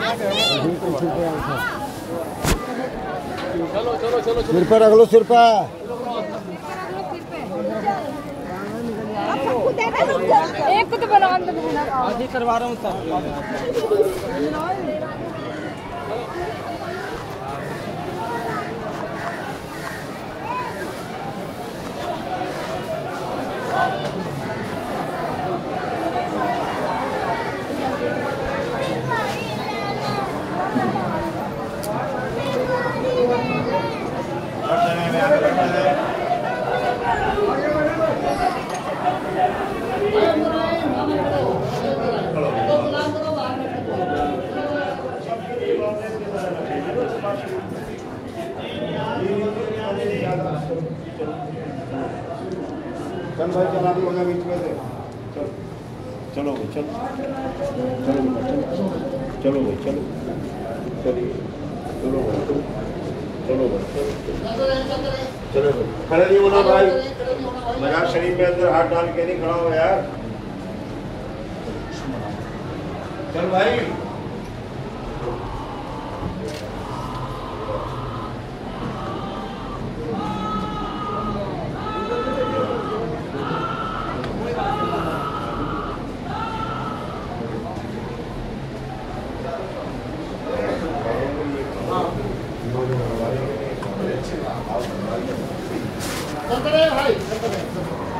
चलो चलो चलो सिर पर रख लो, सिर पर एक को तो बना दो। आज ही करवा रहा हूँ सर। चल भाई, चला दो बीच में से। चलो भाई, चलो चलो चलो भाई, चलो चलिए, चलो भाई, चलो भाई, चलो भाई। खड़े नहीं होना भाई, मजाक शरीफ में अंदर हाथ डाल के नहीं खड़ा हो यार। चल भाई, भाई